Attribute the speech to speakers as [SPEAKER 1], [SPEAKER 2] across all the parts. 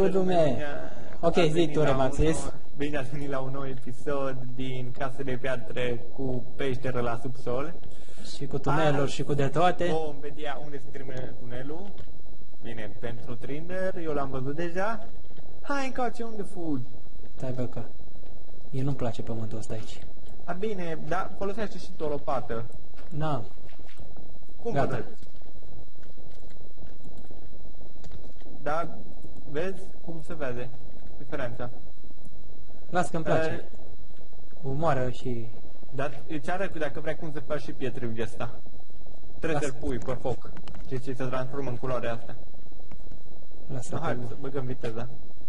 [SPEAKER 1] Salut lume! Ok, zi tu, Remaxis.
[SPEAKER 2] Bine ați venit la un nou episod din Casă de Piatră cu peșteră la subsol.
[SPEAKER 1] Și cu tuneluri și cu de toate.
[SPEAKER 2] Vom vedea unde se termină tunelul. Bine, pentru Trinder, eu l-am văzut deja. Hai încoace, unde fugi?
[SPEAKER 1] Stai bă că mie nu-mi place pământul ăsta aici.
[SPEAKER 2] A, bine, dar folosește și tu o lopată.
[SPEAKER 1] Na.
[SPEAKER 2] Cum
[SPEAKER 1] Gata.
[SPEAKER 2] văd? Da, vezi cum se vede diferența.
[SPEAKER 1] Las că-mi place. Umoară și...
[SPEAKER 2] Dar îți arăt dacă vrei cum să faci și pietrul de asta. Trebuie
[SPEAKER 1] Lasă.
[SPEAKER 2] să-l pui pe foc. Și se transformă în culoarea asta.
[SPEAKER 1] Lasă
[SPEAKER 2] Hai
[SPEAKER 1] că...
[SPEAKER 2] să băgăm viteza.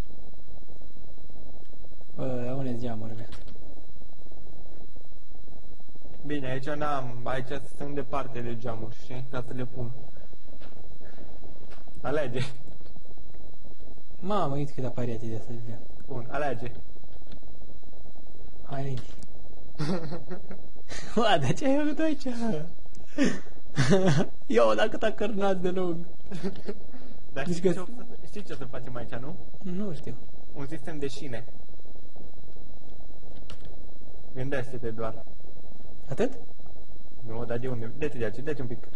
[SPEAKER 1] Unde-s geamurile?
[SPEAKER 2] Bine, aici n-am, aici sunt departe de geamuri, știi? Ca să le pun. Alege.
[SPEAKER 1] Mamă, uite cât apariate de asta.
[SPEAKER 2] Bun, alege.
[SPEAKER 1] Hai, Lini. Bă, dar ce ai făcut aici? Eu, dacă t-a cărnat de lung.
[SPEAKER 2] Dar
[SPEAKER 1] Deci
[SPEAKER 2] știi ce o să facem aici, nu?
[SPEAKER 1] Nu știu.
[SPEAKER 2] Un sistem de șine. Gândește-te doar.
[SPEAKER 1] Atât?
[SPEAKER 2] Nu, dar de unde? Dă-te de aici, dă-te un pic.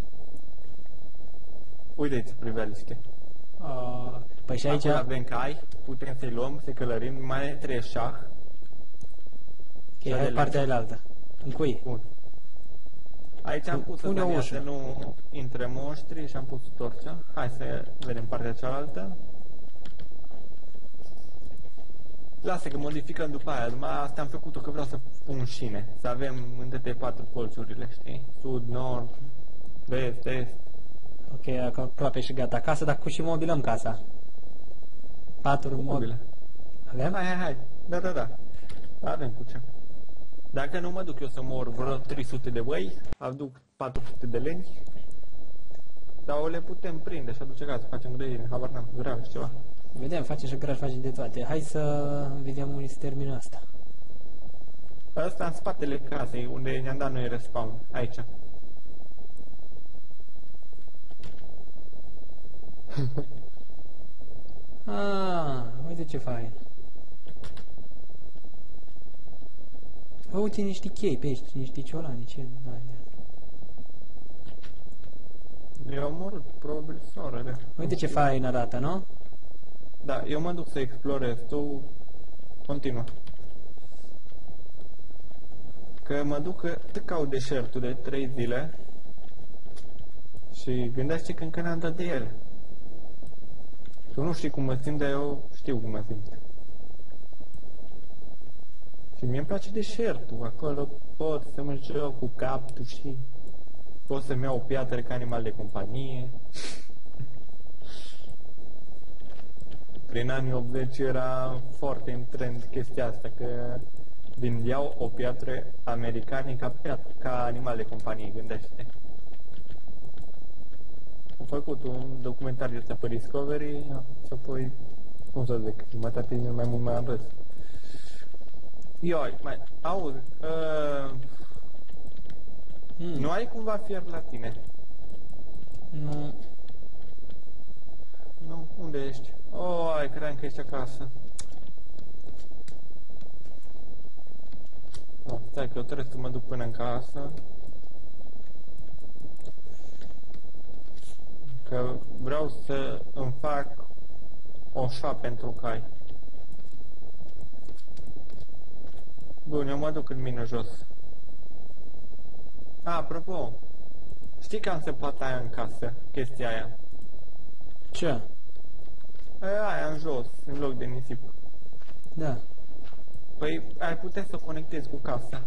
[SPEAKER 2] Uite-ți priveliște.
[SPEAKER 1] Păi și aici...
[SPEAKER 2] Acolo avem cai, putem să-i luăm, să-i călărim, mai trebuie șah.
[SPEAKER 1] Ok, hai partea aia altă. În cui?
[SPEAKER 2] Bun. Aici am pus
[SPEAKER 1] Pune o
[SPEAKER 2] să
[SPEAKER 1] ușă.
[SPEAKER 2] nu intre monștri și am pus torcea. Hai să vedem partea cealaltă. Lasă că modificăm după aia. Numai asta am făcut-o că vreau să pun șine. Să avem între 4 colțurile, știi? Sud, nord, vest, est.
[SPEAKER 1] Ok, acum aproape și gata acasă, dar cu și mobilăm casa. 4 mobile. Avem?
[SPEAKER 2] Hai. Da. Avem cu ce. Dacă nu mă duc eu să mor vreo 300 de băi, aduc 400 de lengi, dar o le putem prinde și aduce acasă, facem grădini, habar n-am, vreau și ceva.
[SPEAKER 1] Vedem, face și graj, face de toate. Hai să vedem unde se termină asta.
[SPEAKER 2] Asta în spatele casei, unde ne-am dat noi respawn, aici.
[SPEAKER 1] Uite ce fain. Uite niște chei pe aici, niște ciolani, ce...
[SPEAKER 2] Eu omorât, probabil soarele.
[SPEAKER 1] Uite ce fain arată, nu?
[SPEAKER 2] Da, eu mă duc să explorez, tu continuă. Că mă duc că caut deșertul de 3 zile și gândește că încă n-am dat de el. Tu nu știi cum mă simt, dar eu știu cum mă simt. Și mie îmi place deșertul, acolo pot să mă joc cu cactus și pot să-mi iau o piatră ca animal de companie. Prin anii 80 era foarte în trend chestia asta, că vindeau o piatră americane ca animal de companie, gândește. Am făcut un documentar de asta pe Discovery și apoi, cum să zic, jumătate din mai mult mai am râs. Ioi, mai, auzi, nu ai cumva fier la tine?
[SPEAKER 1] Nu.
[SPEAKER 2] Nu? Unde ești? Oi, credeam că ești acasă. No, stai că eu trebuie să mă duc până în casă. Că vreau să îmi fac o șa pentru cai. Bun, eu mă duc în mine jos. Apropo, știi că am săpat aia în casă, chestia aia?
[SPEAKER 1] Ce?
[SPEAKER 2] Aia în jos, în loc de nisip.
[SPEAKER 1] Da.
[SPEAKER 2] Păi ai putea să conectezi cu casa.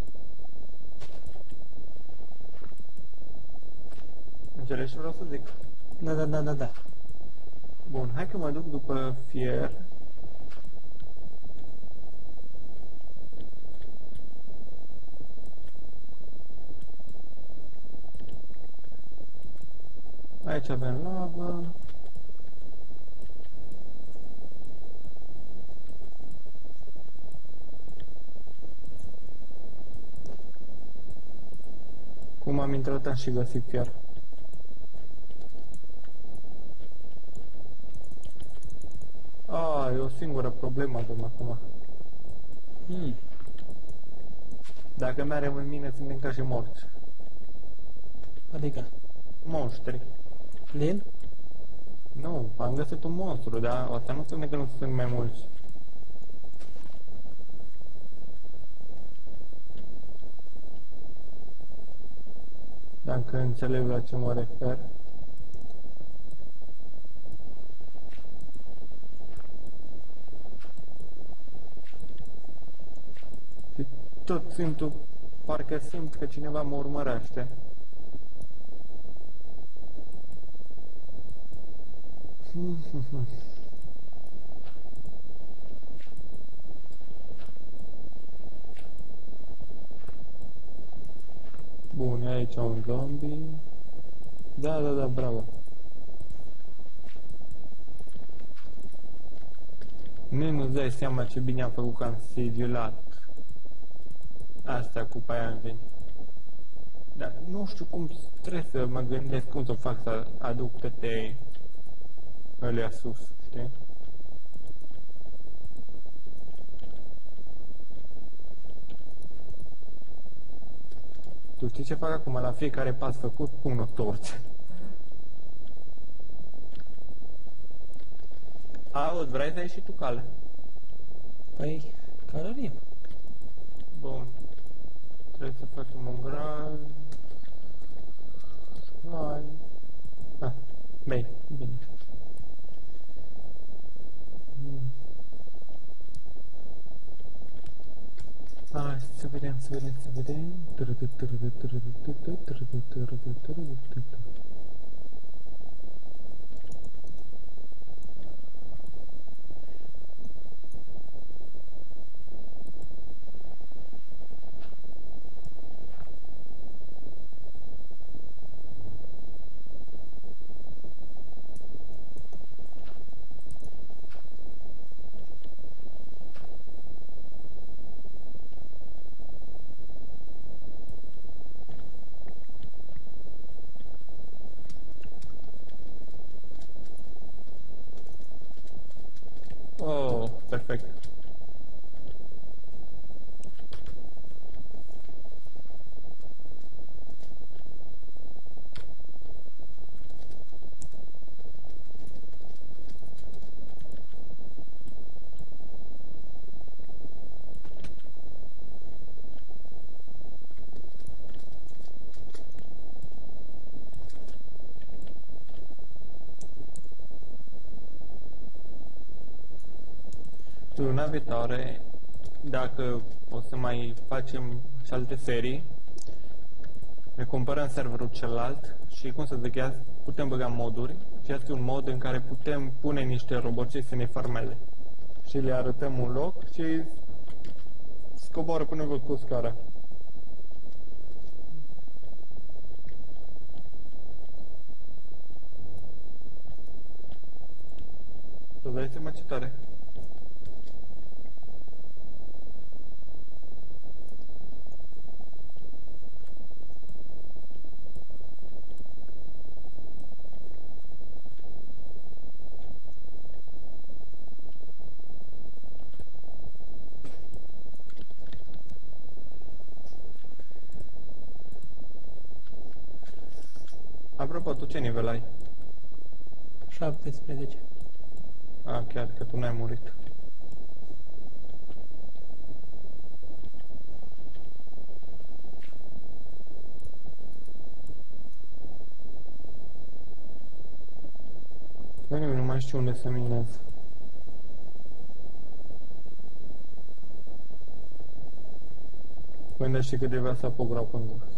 [SPEAKER 2] Înțelegi ce vreau să zic?
[SPEAKER 1] Da.
[SPEAKER 2] Bun, hai că mă duc după fier. Aici avem lavă. Cum am intrat am și găsit fier. o singură problemă avem acum. Dacă merem în mine, suntem ca și morți.
[SPEAKER 1] Adică?
[SPEAKER 2] Monștri.
[SPEAKER 1] Lin?
[SPEAKER 2] Nu, am găsit un monstru, dar asta nu înseamnă că nu sunt mai mulți. Dacă înțeleg la ce mă refer. Și tot parcă simt că cineva mă urmărește. Bun, e aici un zombie. Da, bravo. Nu-ți dai seama ce bine am făcut că am sigillat asta cu paianjeni. Dar nu știu cum, trebuie să mă gândesc cum să fac să aduc tătei ălea sus, știi? Tu știi ce fac acum? La fiecare pas făcut, pun o torță. Auzi, vrei să ieși și tu cale?
[SPEAKER 1] Păi, Carolin.
[SPEAKER 2] Bun. Trebuie să facem un graj. Hai. Bine. Hai, să vedem. Oh, perfect. Luna viitoare, dacă o să mai facem și alte serii, ne cumpărăm serverul celălalt și, cum să zic, putem băga moduri și este un mod în care putem pune niște roboței să ne farmele și le arătăm un loc și scoboară până văd cu scara. Să dai seama ce tare. Apropo, tu ce nivel ai?
[SPEAKER 1] 17.
[SPEAKER 2] Chiar că tu n-ai murit. Nu mai știu unde să minez. Până și cât de vrea să apograu până jos.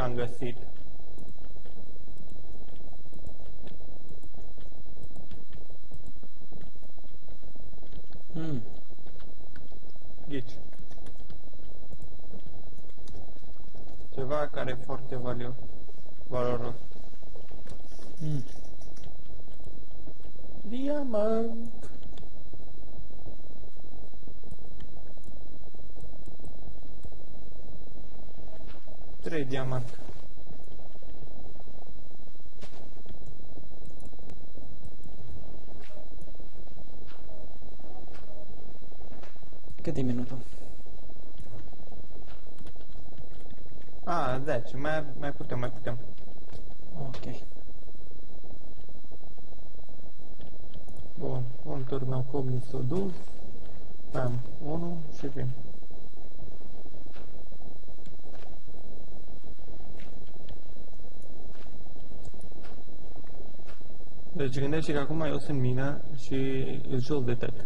[SPEAKER 2] am găsit. Ghici. Ceva care e foarte valoros. Diamant. Trei diamant.
[SPEAKER 1] Cât e minutul?
[SPEAKER 2] Ah, 10. Mai putem.
[SPEAKER 1] Ok.
[SPEAKER 2] Bun, un turn acum mi s-o dus. Am 1 și vin. Deci gândește că acum eu sunt mină și îți jos de tot.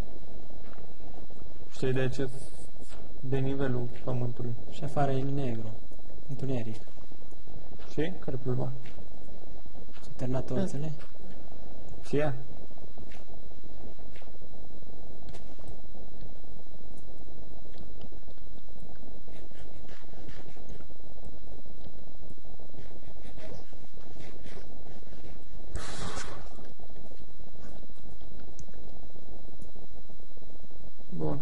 [SPEAKER 2] Știi de ce? De nivelul pământului.
[SPEAKER 1] Și afară e negru. Întuneric.
[SPEAKER 2] Și? Care problema?
[SPEAKER 1] S-a terminat torțele?
[SPEAKER 2] Și ea? Bun.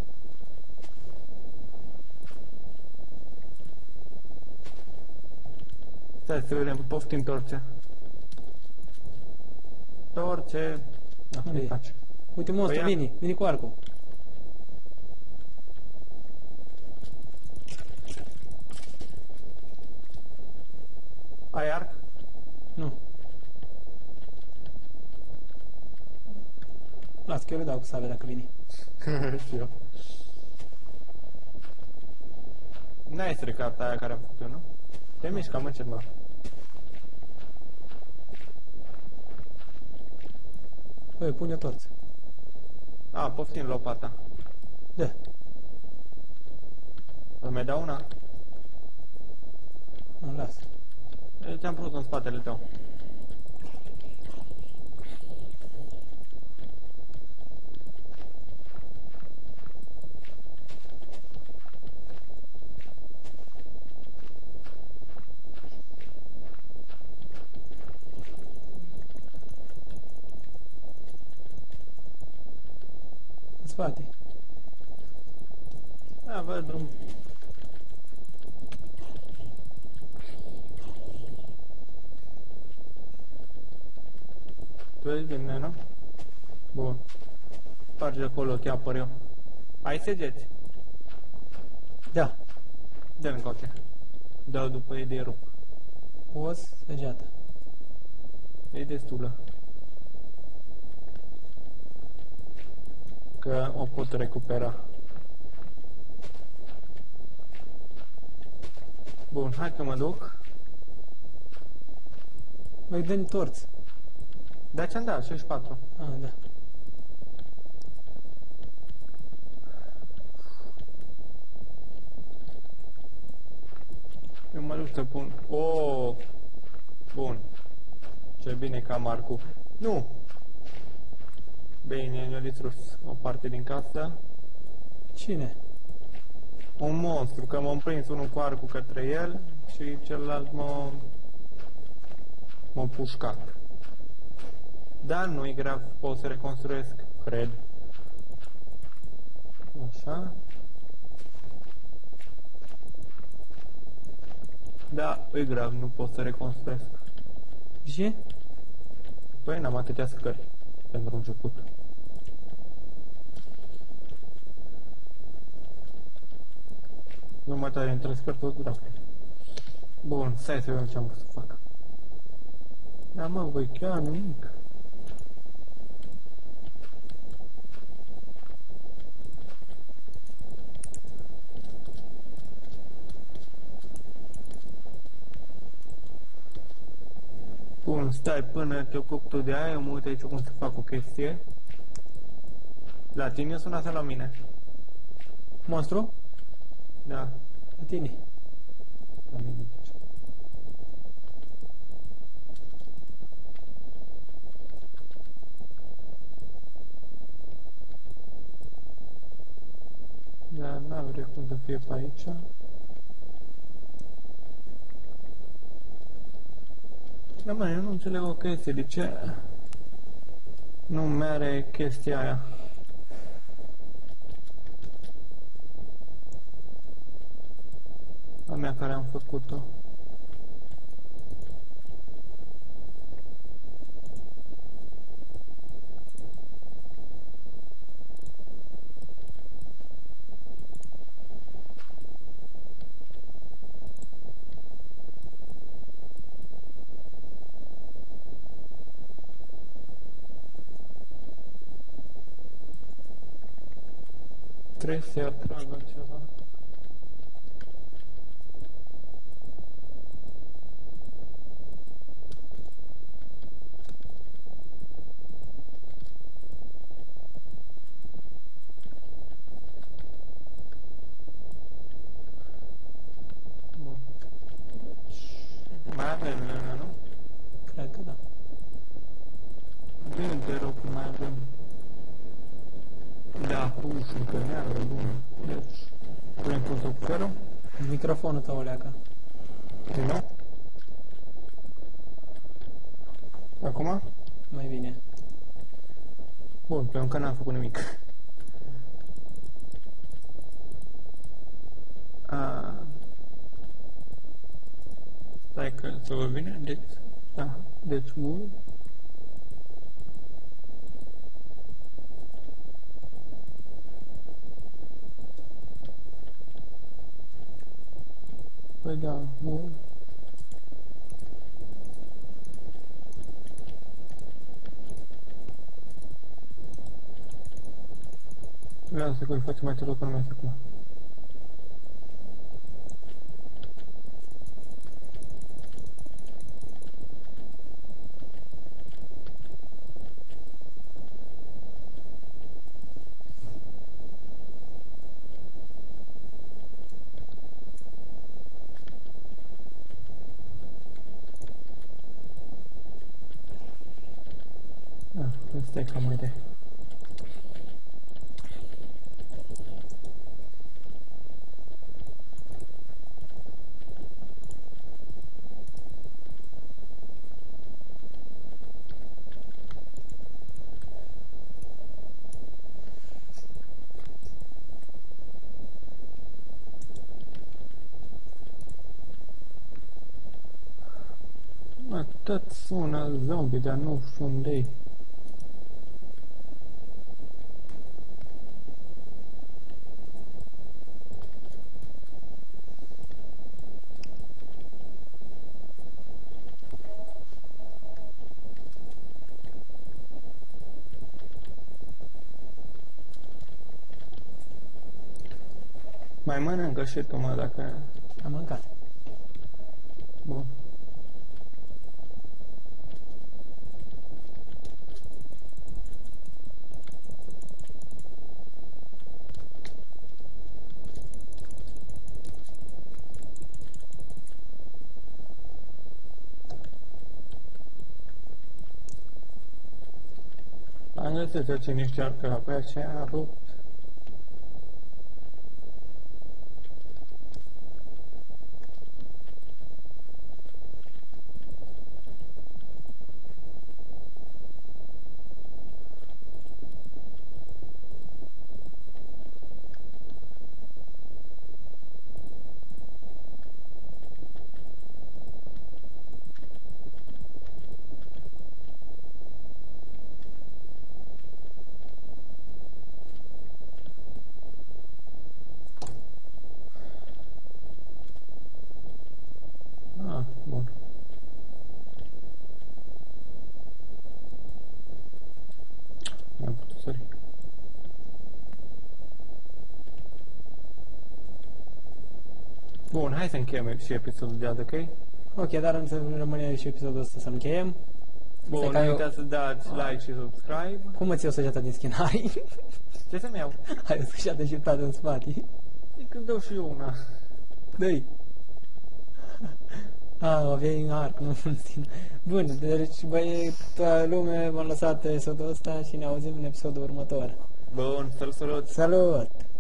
[SPEAKER 2] Stai să vedem, poftim torțe. Torțe...
[SPEAKER 1] Unde
[SPEAKER 2] îi
[SPEAKER 1] e?
[SPEAKER 2] face.
[SPEAKER 1] Uite monstru,
[SPEAKER 2] Păi ia.
[SPEAKER 1] vine cu arcul.
[SPEAKER 2] Ai arc?
[SPEAKER 1] Nu. Las că eu le dau cu sabia dacă vine.
[SPEAKER 2] Și eu. N-ai stricat aia care a făcut-o, nu? Te mișcă, mă, ceva.
[SPEAKER 1] Băi, pune o torță.
[SPEAKER 2] A, poftim lopata.
[SPEAKER 1] Da.
[SPEAKER 2] Îmi mai dau una?
[SPEAKER 1] Nu, las.
[SPEAKER 2] Te-am pus în spatele tău.
[SPEAKER 1] În spate.
[SPEAKER 2] Da, văd drum. Tu ești bine, nu? Bun. Sparge acolo, te apăr eu. Ai segeți?
[SPEAKER 1] Da.
[SPEAKER 2] Dă-l încoace. Dau după ei de rup.
[SPEAKER 1] Os, săgeată.
[SPEAKER 2] E destulă. Că o pot recupera. Bun, hai că mă duc.
[SPEAKER 1] Băi, dă-mi torți.
[SPEAKER 2] Da, ce-am dat? 64.
[SPEAKER 1] Ah, da.
[SPEAKER 2] Eu mă duc să pun... Oh! Bun. Ce bine că am arcul. Nu! Bine, mi-a distrus o parte din casă.
[SPEAKER 1] Cine?
[SPEAKER 2] Un monstru, că m-am prins unul cu arcul către el și celălalt m-a pușcat. Dar nu e grav, pot să reconstruiesc, cred. Așa. Da, e grav, nu pot să reconstruiesc.
[SPEAKER 1] De ce?
[SPEAKER 2] Păi n-am atâtea scări pentru început. Nu mai tare între scări tot dracu. Bun, stai să vedem ce am vrut să fac. Da, mă, voi chiar nimic. Bun, stai până te ocupi tu de aia, eu mă uit aici cum să fac o chestie. La tine sună asta la mine?
[SPEAKER 1] Monstru?
[SPEAKER 2] Da,
[SPEAKER 1] La tine.
[SPEAKER 2] la mine. N-are cum să fie pe aici. Da, mă, eu nu înțeleg o chestie. De ce nu mere chestia aia? A mea care am făcut-o. Trebuie să-i atragă ceva. Bun. Mai avem lână, nu?
[SPEAKER 1] Cred că da.
[SPEAKER 2] Bine, te rog, mai avem. Da, ușul pe neagră, bun. Deci, punem conductorul.
[SPEAKER 1] Microfonul tău, leacă.
[SPEAKER 2] Din nou. Acum?
[SPEAKER 1] Mai bine.
[SPEAKER 2] Bun, pe încă n-am făcut nimic. Stai că să vă vine, deci, da, deci wood. Păi da, wood. Lasă că îl facem mai târziu, că nu mai este acum. Asta e cam idee. Tot sună zombie, dar nu știu unde-i. Mai mănâncă și tu, mă, dacă...
[SPEAKER 1] Am mâncat.
[SPEAKER 2] Bun. Am găsit o ciniștearcă pe aceea, a rupt. Bun. N-am putut sări. Bun, hai să încheiem și episodul de azi, ok?
[SPEAKER 1] Ok, dar să rămâne și episodul ăsta să încheiem.
[SPEAKER 2] Bun, nu uitați să dați like și subscribe.
[SPEAKER 1] Cum îți iau săgeata din schinarii?
[SPEAKER 2] Ce să-mi iau?
[SPEAKER 1] Hai o săgeată și în spate.
[SPEAKER 2] E că îți dau și eu una.
[SPEAKER 1] Dă-i. Aveai în arc, nu în schina. Bun, deci băietă lume, v-am lăsat episodul ăsta și ne auzim în episodul următor.
[SPEAKER 2] Bun, salut!
[SPEAKER 1] Salut!